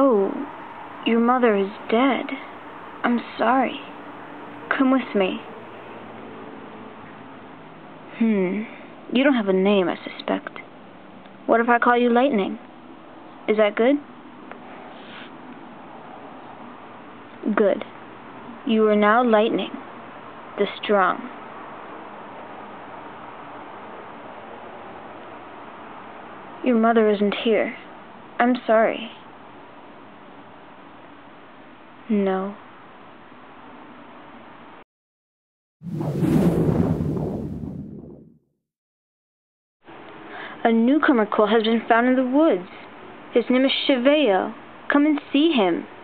Oh, your mother is dead. I'm sorry. Come with me. You don't have a name, I suspect. What if I call you Lightning? Is that good? Good. You are now Lightning, the strong. Your mother isn't here. I'm sorry. No. A newcomer quill has been found in the woods. His name is Cheveo. Come and see him.